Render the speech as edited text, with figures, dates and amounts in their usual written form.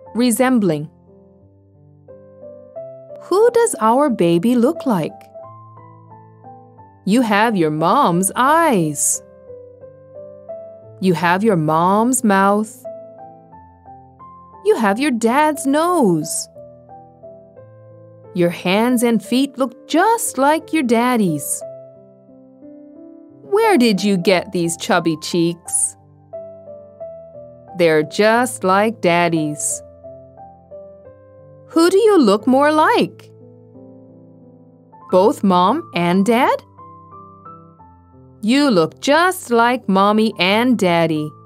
resembling. Who does our baby look like? You have your mom's eyes. You have your mom's mouth. You have your dad's nose. Your hands and feet look just like your daddy's. Where did you get these chubby cheeks? They're just like daddy's. Who do you look more like? Both mom and dad? You look just like mommy and daddy.